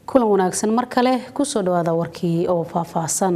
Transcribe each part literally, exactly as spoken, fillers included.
kulan wanaagsan mar kale ku soo dhawaada warkii oo faahfaahsan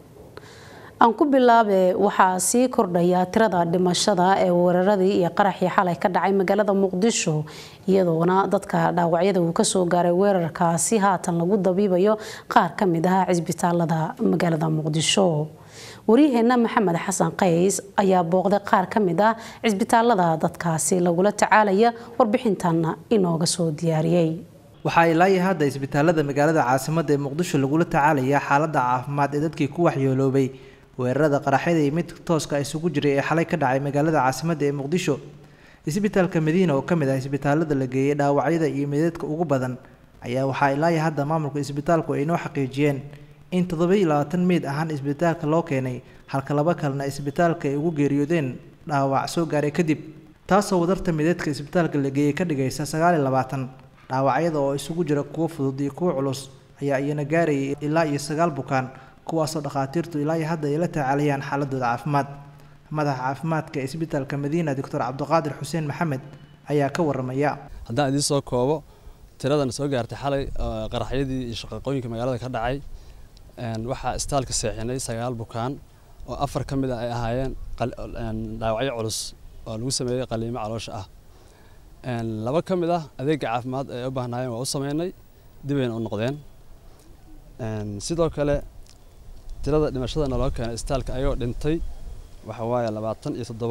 aan ku bilaabe waxa sii kordhaya tirada dhimashada ee weeraradii iyo qaraxii xalay ka dhacay magaalada Muqdisho iyadoona dadka dhaawacyada uu ka soo gaaray weerarkaasi haatan lagu dabiibayo qaar ka mid ah cisbitaalada magaalada Muqdisho wariyaheena Maxamed Xasan Qays ayaa booqday qaar ka mid ah cisbitaalada dadkaasi lagula tacaalaya warbixintan inooga soo diyaariyay waxa ay laayay hadda isbitaalada magaalada caasimadda ee Muqdisho lagula tacaalaya xaaladda caafimaad ee dadkii ku waxyeeloobay weerarada qaraxyada iyo mid tooska isugu jiray ee xalay ka dhacay magaalada caasimadda ee Muqdisho isbitaalka Madiina oo kamid ah isbitaalada la geeyay dhaawacyada iyo meedadka ugu badan ayaa waxa ay laayay hadda maamulka isbitaalku ay noo xaqiijiyeen in toddoba iyo labaatan meed ahaan isbitaalka loo keenay halka laba kalena isbitaalka ay ugu geeriyoodeen dhaawac soo gaaray kadib taasoo wadarta meedadka isbitaalka la geeyay ka dhigaysa sagaal iyo labaatan dhaawacyada oo isugu jira kuwa fudud iyo kuwa culus ayaa iyana gaarayay ilaa iyo sagaal bukaan kuwaasoo dhakhaatiirtu ilaa hadda ay la tacaalayaan xaaladooda caafimaad madaxa caafimaadka ee isbitaalka Madiina Doctor Cabdiqaadir Xuseen Maxamed ayaa ka waramaya haddaan idin soo koobo tiradan soo gaartay xalay qaraxyadii iyo shaqooyinka magaalada ka dhacay een waxa isbitaalka seexinay sagaal bukaan oo afar ka mid ah ay ahaayeen dhaawacyo culus oo lagu sameeyay qaliimo caloosha ah een laba ka mid ah adeeg caafimaad ay u baahnaayeen waa u sameynay dib ay u noqdeen een sidoo kale tirada dhimashada loo keenay isbitaalka ayuu dhintay waxa waaye labaatan iyo toddoba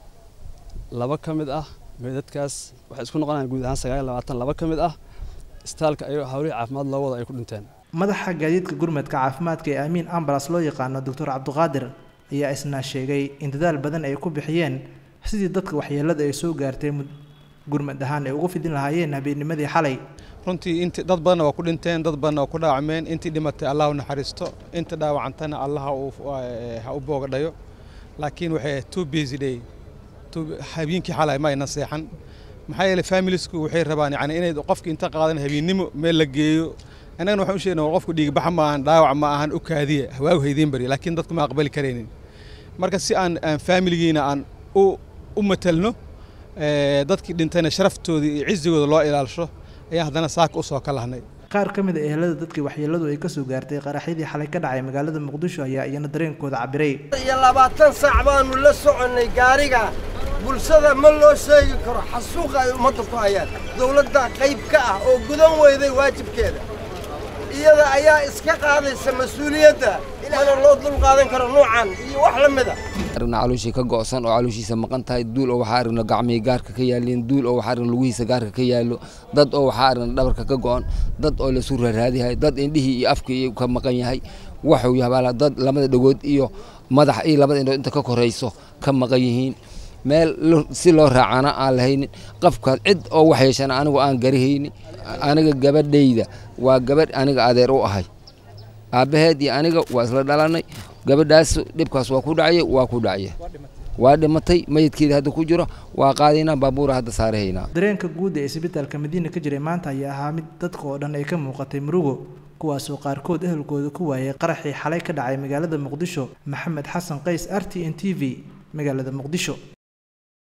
laba ka mid ah meedadkaas waxa isku noqonayaan guud ahaan sagaal iyo labaatan laba ka mid ah isbitaalka ayuu hawlihii caafimaad loo wada ay ku dhinteen madaxa gaadiidka gurmadka caafimaadka ee Amiin Ambulance loo yaqaan Doctor Cabdiqaadir ayaa isna sheegay in dadaal badan ay ku bixiyeen sidii dadka waxyeelada ay soo gaartay gurmad ahaan ay ugu fidin lahaayeen habeennimadii xalay runtii intii dad badan waa ku dhinteen dad badan waa ku dhaawacmeen intii dhimatay Allah u naxariisto inta dhaawacantana Allah ha u boogadhayo laakiin waxay too busy day too habeenkii xalay ma ayna seexan maxay yeelay familiesku waxay rabaan yani inay qofkii inta qaadan habeennimo meel la geeyo anagana waxaan u sheegnaa qofku dhiig bax ma aan dhaawac ma ahan u kaadiye hawaagu haydin bari laakiin dadku ma aqbali kareenin marka si aan familigiina aan u u matalno ee dadkii dhintayna sharaftooda iyo cizigooda loo ilaalisho ayaa hadana saaka u soo kalahnay qaar kamid ah ehelada dadkii waxyeeladu ay ka soo gaartay qaraxyadii xalay ka dhacay magaalada Muqdisho ayaa iyana dareenkooda cabiray iyo labaatan saac baanu la soconay gaariga bulshada ma loo sheegi karo xasuuqa ay umada ku hayaan dawladda qayb ka ah oo gudan weyday waajibkeeda iyada ayaa iska qaadaysa mas'uuliyadda inaan loo dul qaadan karo noocan iyo wax la mid ah arna calooshii ka go'san oo calooshiisa maqan tahay duul oo waxa arna gacmiga gaarka ka yaalin duul oo waxa arna lugihiisa gaarka ka yaalo dad oo waxa arna dhabarka ka go'an dad oo la soo raadihay dad indhihii iyo afkii ka maqan yahay waxa uu yahay dad lamada dhagood iyo madax iyo labada indhood inta ka koreyso ka maqan yihiin meel si loo raacana aan lahayn qafka cid oo wax yeeshan anigu aan garihayni aniga gabadhayda waa gabadh aniga adeer u ahay aabaheed iyo aniga waa isla dhalanay gabadhaas dibkaas waa ku dhacay waa ku dhacay waa dhimatay meydkeeda hadda ku jiro waa qaadayna baabuur hadda saarayna dareenka guud ee isbitaalka Madiina ka jiray maanta ayaa ahaa mid dadka oo dhan ay ka muuqatay murugo kuwaas oo qaarkood ehelkooda ku waayay qaraxii xalay ka dhacay magaalada Muqdisho Maxamed Xasan Qays R T N T V magaalada Muqdisho.